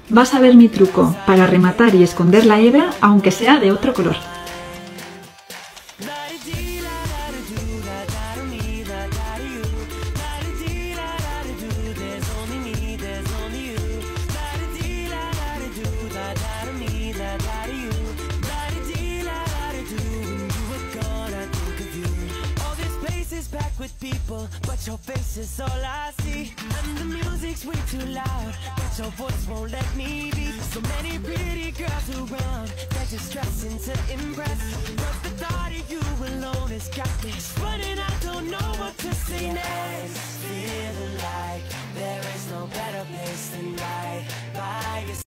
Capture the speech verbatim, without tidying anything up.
Vas a ver mi truco para rematar y esconder la hebra, aunque sea de otro color. With people, but your face is all I see. And the music's way too loud, but your voice won't let me be. So many pretty girls around, they're just dressing to impress. But the thought of you alone has got me running. I don't know what to say next. Feeling like there is no better place than right by your